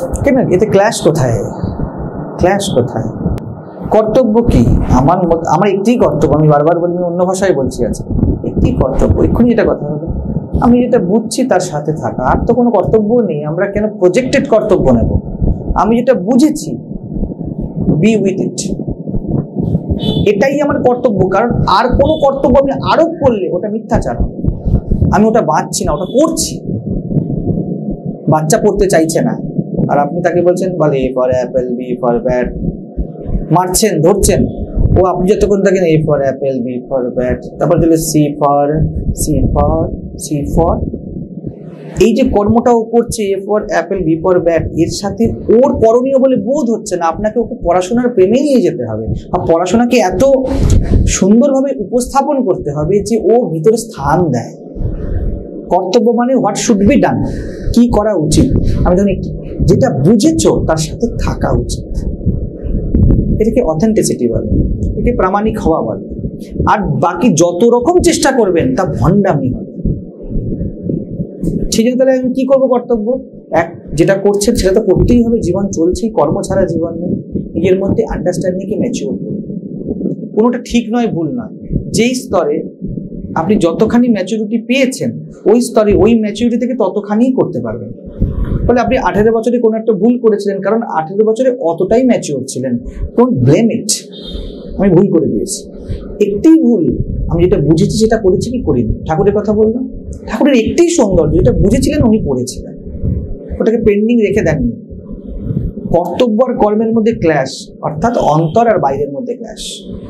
কেন এতে ক্ল্যাশ কোথায়? ক্ল্যাশ কোথায়? কর্তব্য কি? আমার একটি কর্তব্য, আমি বারবার বলি, আমি অন্য ভাষায় বলছি, আছে একটি কর্তব্য, এক্ষুনি এটা কথা হবে, আমি যেটা বুঝছি তার সাথে থাকা, আর তো কোনো কর্তব্য নেই। আমরা কেন প্রজেক্টেড কর্তব্য নেব? আমি যেটা বুঝেছি, বি উইথ ইট, এটাই আমার কর্তব্য। কারণ আর কোনো কর্তব্য আমি আরোপ করলে ওটা মিথ্যাচার হবে। আমি ওটা বাঁচছি না, ওটা করছি। বাচ্চা পড়তে চাইছে না, আর আপনি তাকে বলছেন বলে A for apple, B for bat, মারছেন, ধরছেন, ও আপনি যতক্ষণ থাকেন A for apple, B for bat, তারপর চলে সি ফর, এই যে কর্মটা ও করছে A for apple, B for bat, এর সাথে ওর করণীয় বলে বোধ হচ্ছে না। আপনাকে ওকে পড়াশোনার প্রেমে নিয়ে যেতে হবে, আর পড়াশোনাকে এত সুন্দরভাবে উপস্থাপন করতে হবে যে ও ভিতরে স্থান দেয়। কর্তব্য মানে হোয়াট শুড বি ডান, কি করা উচিত। আমি ধরুন যেটা বুঝেছো তার সাথে থাকা উচিত, এটাকে অথেন্টিসিটি বলে, এটাকে প্রামাণিক হওয়া বলে। আর বাকি যত রকম চেষ্টা করবেন তা ভণ্ডামি হবে। ঠিক আছে, তাহলে আমি কি করবো? কর্তব্য যেটা করছেন সেটা তো করতেই হবে, জীবন চলছেই, কর্ম ছাড়া জীবন নেই। নিজের মধ্যে আন্ডারস্ট্যান্ডিংকে ম্যাচিওর করুন, কোনোটা ঠিক নয় ভুল নয়। যেই স্তরে আপনি যতখানি ম্যাচুরিটি পেয়েছেন ওই স্তরে ওই ম্যাচুরিটি থেকে ততখানিই করতে পারবেন। বলে আপনি 18 বছরে কোনো একটা ভুল করেছিলেন, কারণ 18 বছরে অতটাই ম্যাচিওর ছিলেন, ডোন্ট ব্লেম ইট। আমি ভুল করে দিয়েছি, একটি ভুল, আমি যেটা বুঝেছি সেটা করেছি কি করিনি। ঠাকুরের কথা বললাম, ঠাকুরের একটি সৌন্দর্য, যেটা বুঝেছিলেন উনি করেছিলেন, ওটাকে পেন্ডিং রেখে দেননি। কর্তব্য আর কর্মের মধ্যে ক্ল্যাশ, অর্থাৎ অন্তর আর বাইরের মধ্যে ক্ল্যাশ।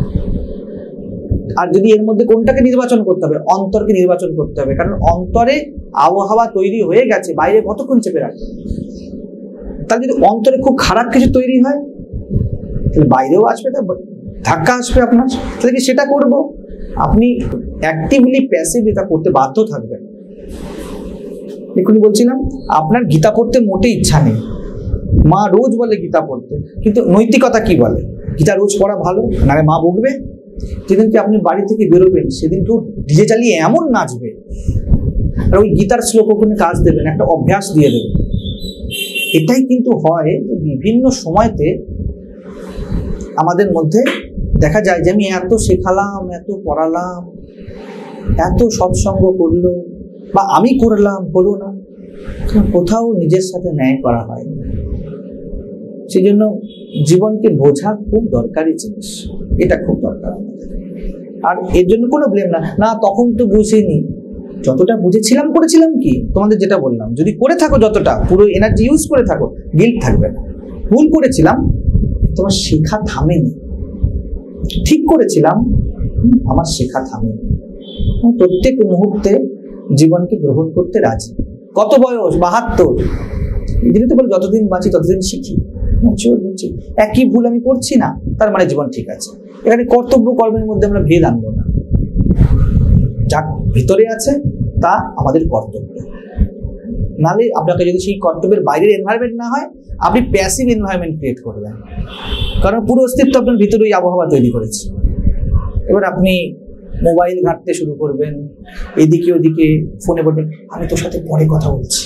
আর যদি এর মধ্যে কোনটাকে নির্বাচন করতে হবে, অন্তরকে নির্বাচন করতে হবে, কারণ অন্তরে আবহাওয়া তৈরি হয়ে গেছে, বাইরে কতক্ষণ চেপে রাখবে। তাহলে যদি অন্তরে খুব খারাপ কিছু তৈরি হয় তাহলে বাইরেও আসবে, ধাক্কা আসবে আপনার। তাহলে কি সেটা করব? আপনি অ্যাক্টিভলি প্যাসিভলি তা করতে বাধ্য থাকবেন। এক্ষুনি বলছিলাম আপনার গীতা পড়তে মোটেই ইচ্ছা নেই, মা রোজ বলে গীতা পড়তে, কিন্তু নৈতিকতা কি বলে? গীতা রোজ পড়া ভালো, নাহলে মা বকবে। যেদিনকে আপনি বাড়ি থেকে বেরোবেন সেদিন কেউ ডিজে চালিয়ে এমন নাচবে, আর ওই গীতার শ্লোক ওখানে কাজ দেবেন, একটা অভ্যাস দিয়ে দেবেন। এটাই কিন্তু হয় যে বিভিন্ন সময়তে আমাদের মধ্যে দেখা যায় যে আমি এত শেখালাম, এত পড়ালাম, এত সৎসঙ্গ করলো বা আমি করলাম, হলো না, কোথাও নিজের সাথে ন্যায় করা হয়। সেই জন্য জীবনকে বোঝা খুব দরকারি জিনিস, এটা খুব দরকার আমাদের। আর এর জন্য কোনো ব্লেম না, তখন তো বুঝিনি, যতটা বুঝেছিলাম করেছিলাম কি, তোমাদের যেটা বললাম, যদি করে থাকো যতটা, পুরো এনার্জি ইউজ করে থাকো, গিল্ট থাকবে না। ভুল করেছিলাম, তোমার শেখা থামেনি। ঠিক করেছিলাম, আমার শেখা থামেনি। প্রত্যেক মুহূর্তে জীবনকে গ্রহণ করতে রাজি। কত বয়স? 72। এই জন্য তো বলি যতদিন বাঁচি ততদিন শিখি। একই ভুল আমি করছি না তার মানে জীবন ঠিক আছে। এখানে কর্তব্য কর্মের মধ্যে আমরা ভেদ আনবো না, যা ভিতরে আছে তা আমাদের কর্তব্য। নালে আপনাকে যদি সেই কর্তব্যের বাইরের এনভায়রনমেন্ট না হয়, আপনি প্যাসিভ এনভায়রনমেন্ট ক্রিয়েট করবেন, কারণ পুরো অস্তিত্ব আপনার ভিতরে ওই আবহাওয়া তৈরি করেছে। এবার আপনি মোবাইল ঘাঁটতে শুরু করবেন, এদিকে ওদিকে ফোনে বলবেন আমি তোর সাথে পরে কথা বলছি,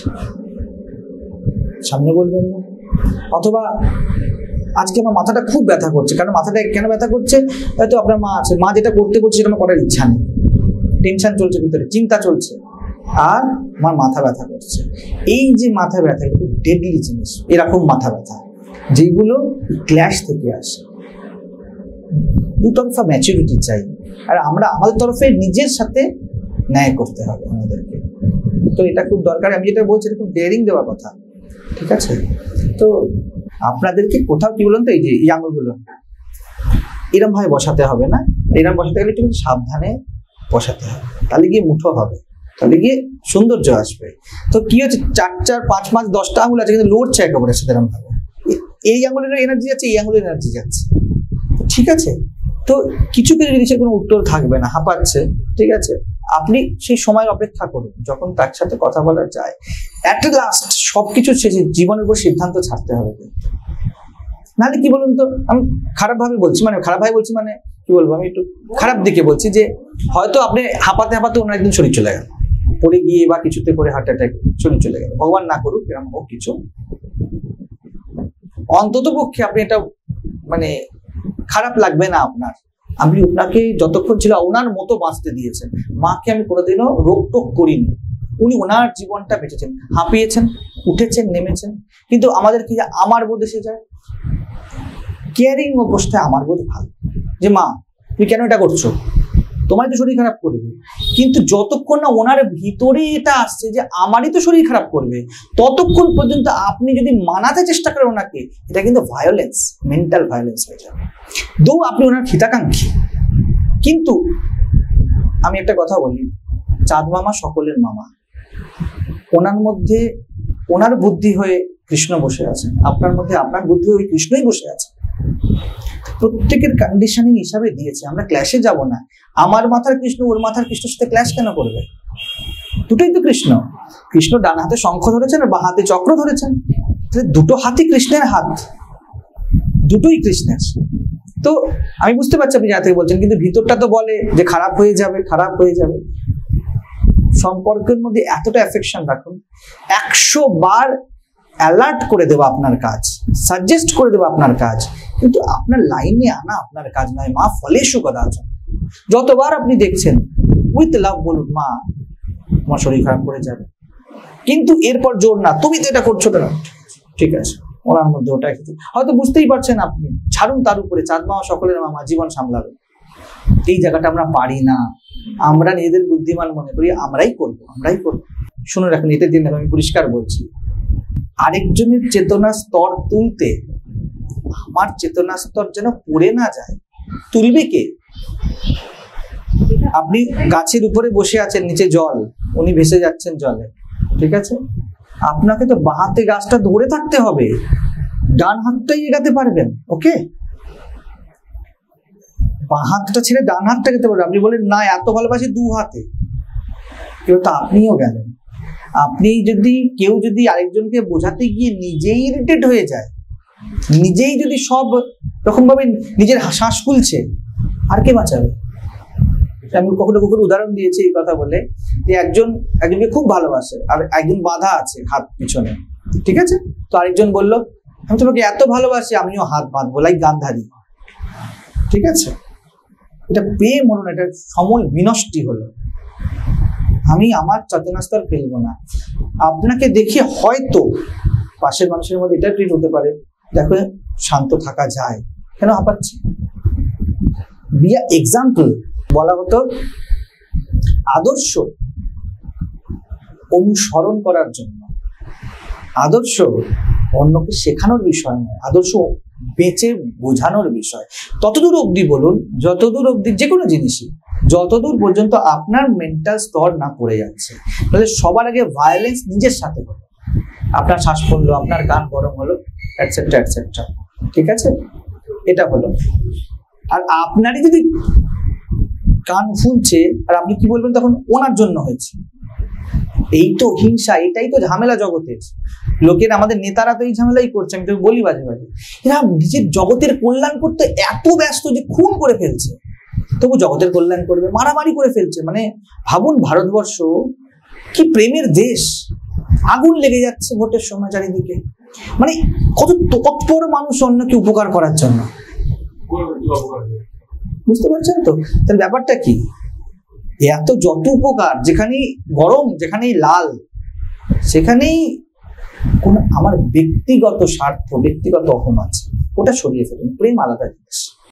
সামনে বলবেন না। অথবা আজকে আমার মাথাটা খুব ব্যথা করছে, কারণ মাথাটা কেন ব্যথা করছে? হয়তো আপনার মা আছে, মা যেটা করতে বলছে সেটা আমার করার ইচ্ছা নেই, টেনশন চলছে ভিতরে, চিন্তা চলছে, আর আমার মাথা ব্যথা করছে। এই যে মাথা ব্যথা, এটা খুব ডেডলি জিনিস। এরকম মাথা ব্যথা যেগুলো ক্ল্যাশ থেকে আসে, দুতরফা ম্যাচুরিটি চাই। আর আমরা আমাদের তরফে নিজের সাথে ন্যায় করতে হবে আমাদেরকে, তো এটা খুব দরকার। আমি যেটা বলছি এটা খুব ডেয়ারিং দেওয়া কথা, ঠিক আছে? তো আপনাদেরকে কোথাও কি বলুন তো, এই যে এই আঙুলগুলো এরম ভাবে বসাতে হবে না, এরম বসাতে গেলে একটু সাবধানে বসাতে হবে, তাহলে গিয়ে মুঠো হবে, তাহলে গিয়ে সৌন্দর্য আসবে। তো কি হচ্ছে, 4, 5, 10টা আঙুল আছে কিন্তু লড়ছে একেবারে সাথে এরম ভাবে, এই আঙুলের এনার্জি যাচ্ছে, এই আঙুলের এনার্জি যাচ্ছে, ঠিক আছে? তো কিছু কিছু জিনিসের কোনো উত্তর থাকবে না, হাঁপাচ্ছে, ঠিক আছে? আপনি সেই সময় অপেক্ষা করুন যখন তার সাথে কথা বলা যায়। অ্যাট লাস্ট সবকিছু শেষে জীবনের উপর সিদ্ধান্ত ছাড়তে হবে। নাহলে কি বলুন তো, আমি খারাপ ভাবে বলছি, মানে কি বলবো, আমি একটু খারাপ দিকে বলছি যে হয়তো আপনি হাঁপাতে হাঁপাতে ওনার একদিন শরীর চলে গেল, পড়ে গিয়ে বা কিছুতে করে হার্ট অ্যাটাক শরীর চলে গেল, ভগবান না করুক এরকম হোক কিছু, অন্তত পক্ষে আপনি এটা মানে খারাপ লাগবে না আপনার। আপনি ওনাকে যতক্ষণ ছিল ওনার মতো বাঁচতে দিয়েছেন। মাকে আমি কোনোদিনও রোকটোক করিনি, উনি ওনার জীবনটা বেঁচেছেন, হাঁপিয়েছেন, উঠেছেন, নেমেছেন। কিন্তু আমাদের কি আমার বোধ এসে যায়, কেয়ারিং অবস্থায় আমার বোধ ভালো, যে মা তুমি কেন এটা করছো, তোমারই তো শরীর খারাপ করবে। কিন্তু যতক্ষণ না ওনার ভিতরে এটা আসছে যে আমারই তো শরীর খারাপ করবে, ততক্ষণ পর্যন্ত আপনি যদি মানাতে চেষ্টা করেন ওনাকে, এটা কিন্তু ভায়োলেন্স, মেন্টাল ভায়োলেন্স হয়ে যাবে। দো আপনি ওনার হিতাকাঙ্ক্ষী। কিন্তু আমি একটা কথা বলি, চাঁদ মামা সকলের মামা। ওনার মধ্যে ওনার বুদ্ধি হয়ে কৃষ্ণ বসে আছেন, আপনার মধ্যে আপনার বুদ্ধি হয়ে কৃষ্ণই বসে আছে। প্রত্যেকের কন্ডিশনিং হিসাবে দিয়েছে, আমরা ক্ল্যাশে যাব না। আমার মাথার কৃষ্ণ ওর মাথার কৃষ্ণের সাথে ক্ল্যাশ কেন করবে? দুটোই তো কৃষ্ণ। কৃষ্ণ ডান হাতে শঙ্খ ধরেছেন আর বাঁ হাতে চক্র ধরেছেন, দুটো হাতই কৃষ্ণের হাত, দুটোই কৃষ্ণের। তো আমি বুঝতে পারছি আপনি যা থেকে বলছেন, কিন্তু ভিতরটা তো বলে যে খারাপ হয়ে যাবে, খারাপ হয়ে যাবে। সম্পর্কের মধ্যে এতটা অ্যাফেকশন রাখুন, 100 বার অ্যালার্ট করে দেবো আপনার কাজ, সাজেস্ট করে দেবো আপনার কাজ, কিন্তু আপনার লাইনে আনা আপনার কাজ নয়। মা ফলেশু কদাচন, যতবার আপনি দেখছেন উইথ লাভ বলুন, মা তোমার শরীর খারাপ করে যাবে, কিন্তু এরপর জোর না, তুমি তো এটা করছো না, ঠিক আছে। ওনার মধ্যে ওটা এসেছে, হয়তো বুঝতেই পারছেন আপনি, ছাড়ুন তার উপরে, চাঁদ মামা সকলের মামা, জীবন সামলাবে। এই জায়গাটা আমরা পারি না, আমরা নিজেদের বুদ্ধিমান মনে করি আমরাই করবো, আমরাই করবো। শুনে রাখুন, এতে দিন আমি পরিষ্কার বলছি, আরেকজনের চেতনা স্তর তুলতে আমার চেতনা স্তর যেন পড়ে না যায়, তুলবে কে? আপনি গাছের উপরে বসে আছেন, নিচে জল, উনি ভেসে যাচ্ছেন জলে, ঠিক আছে। আপনাকে তো বাঁ হাতে গাছটা ধরে থাকতে হবে, ডান হাতটাই এগাতে পারবেন, ওকে। বাঁ হাতটা ছেড়ে ডান হাতটা যেতে পারবেন। আপনি বলেন না এত ভালোবাসি দু হাতে, কেউ তো আপনিও গেলেন। আপনি যদি কেউ যদি আরেকজনকে বোঝাতে গিয়ে নিজেই ইরিটেট হয়ে যায়, নিজেই যদি সব রকম ভাবে নিজের শ্বাস ফুলছে, আর কে বাঁচাবে? আমি কখনো কখনো উদাহরণ দিয়েছি এই কথা বলে, যে একজনকে খুব ভালোবাসে আর একজন বাধা আছে হাত পিছনে, ঠিক আছে। তো আরেকজন বললো আমি তোমাকে এত ভালোবাসি আমিও হাত বাঁধবো, লাইক গান্ধারী, ঠিক আছে। এটা পেয়ে মনে না, এটা সমল বিনষ্টি হলো। আমি আমার চেতনা স্তর ফেলবো না। আপনাকে দেখে হয়তো পাশের মানুষের মধ্যে এটা ক্রিয়েট হতে পারে, দেখো শান্ত থাকা যায়, কেন হাঁপাচ্ছি? বিয়া এক্সাম্পল বলা হতো, আদর্শ অনুসরণ করার জন্য, আদর্শ অন্যকে শেখানোর বিষয় নয়, আদর্শ বেঁচে বোঝানোর বিষয়। ততদূর অবধি বলুন, যতদূর অবধি যে কোনো জিনিসই, যতদূর পর্যন্ত আপনার মেন্টাল স্তর না পড়ে যাচ্ছে। তাহলে সবার আগে ভায়োলেন্স নিজের সাথে হলো, আপনার শ্বাস পড়লো, আপনার গান গরম হলো, এটসেট্রা এটসেট্রা, ঠিক আছে। এটা হলো। আর আপনারই যদি কান ফুলছে আর আপনি কি বলবেন তখন? ওনার জন্য হয়েছে। এই তো হিংসা, এটাই তো ঝামেলা জগতের। লোকের, আমাদের নেতারা তো এই ঝামেলাই করছে, আমি তো বলি বাজে বাজে। এরা নিজের জগতের কল্যাণ করতে এত ব্যস্ত যে খুন করে ফেলছে, তবু জগতের কল্যাণ করবে, মারামারি করে ফেলছে। মানে ভাবুন, ভারতবর্ষ কি প্রেমের দেশ, আগুন লেগে যাচ্ছে ভোটের সময় চারিদিকে। মানে কত তৎপর মানুষ অন্যকে উপকার করার জন্য, বুঝতে পারছেন তো? তাহলে ব্যাপারটা কি? এত যত উপকার, যেখানেই গরম, যেখানেই লাল, সেখানেই কোন আমার ব্যক্তিগত স্বার্থ, ব্যক্তিগত অহম আছে, ওটা সরিয়ে ফেলুন। প্রেম আলাদা জিনিস।